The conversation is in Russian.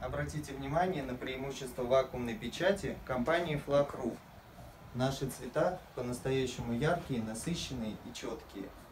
Обратите внимание на преимущество вакуумной печати компании Flag.ru. Наши цвета по-настоящему яркие, насыщенные и четкие.